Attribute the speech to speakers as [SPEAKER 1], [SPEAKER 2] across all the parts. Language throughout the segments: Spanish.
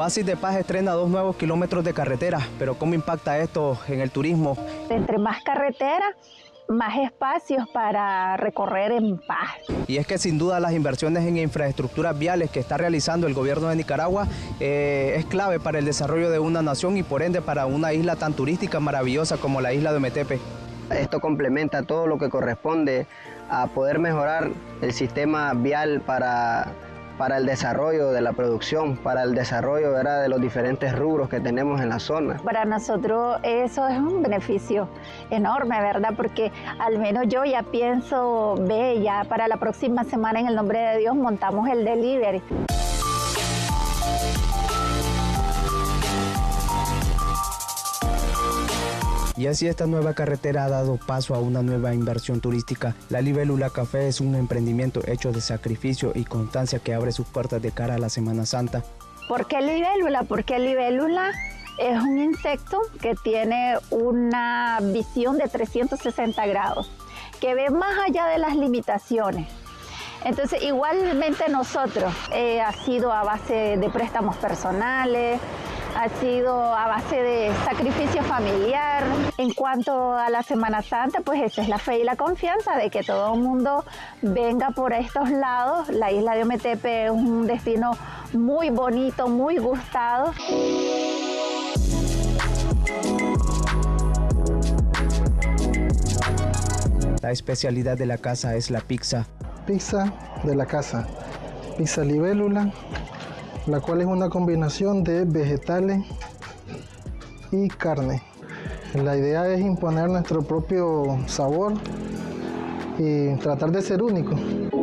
[SPEAKER 1] Oasis de Paz estrena 2 nuevos kilómetros de carretera, pero ¿cómo impacta esto en el turismo?
[SPEAKER 2] Entre más carretera, más espacios para recorrer en paz.
[SPEAKER 1] Y es que sin duda las inversiones en infraestructuras viales que está realizando el gobierno de Nicaragua es clave para el desarrollo de una nación y por ende para una isla tan turística maravillosa como la isla de Ometepe.
[SPEAKER 3] Esto complementa todo lo que corresponde a poder mejorar el sistema vial para el desarrollo de la producción, para el desarrollo, ¿verdad?, de los diferentes rubros que tenemos en la zona.
[SPEAKER 2] Para nosotros eso es un beneficio enorme, ¿verdad? Porque al menos yo ya pienso, ya para la próxima semana, en el nombre de Dios, montamos el delivery.
[SPEAKER 1] Y así esta nueva carretera ha dado paso a una nueva inversión turística. La Libélula Café es un emprendimiento hecho de sacrificio y constancia que abre sus puertas de cara a la Semana Santa.
[SPEAKER 2] ¿Por qué libélula? Porque libélula es un insecto que tiene una visión de 360 grados, que ve más allá de las limitaciones. Entonces, igualmente nosotros, ha sido a base de préstamos personales, ha sido a base de sacrificio familiar. En cuanto a la Semana Santa, pues esa es la fe y la confianza de que todo el mundo venga por estos lados. La isla de Ometepe es un destino muy bonito, muy gustado.
[SPEAKER 1] La especialidad de la casa es la pizza.
[SPEAKER 4] Pizza de la casa, pizza libélula, la cual es una combinación de vegetales y carne. La idea es imponer nuestro propio sabor y tratar de ser único.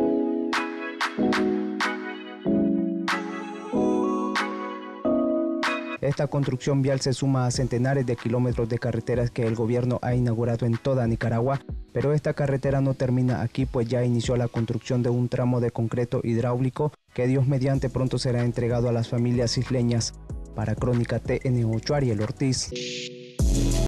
[SPEAKER 1] Esta construcción vial se suma a centenares de kilómetros de carreteras que el gobierno ha inaugurado en toda Nicaragua, pero esta carretera no termina aquí, pues ya inició la construcción de un tramo de concreto hidráulico que Dios mediante pronto será entregado a las familias isleñas. Para Crónica TN8, Ariel Ortiz.